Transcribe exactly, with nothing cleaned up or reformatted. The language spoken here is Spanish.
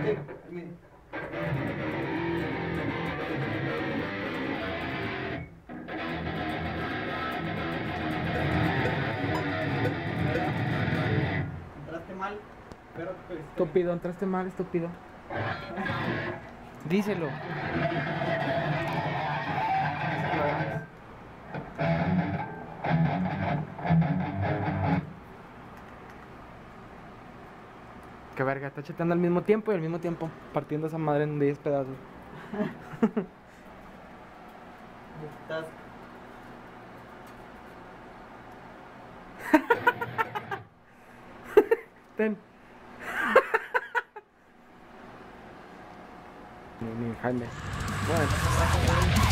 Entraste mal, pero pues... Estúpido, entraste mal, estúpido. Díselo. Qué verga, está chateando al mismo tiempo y al mismo tiempo partiendo esa madre en diez pedazos. Estás... Ten. Ni, ni Jaime. Bueno.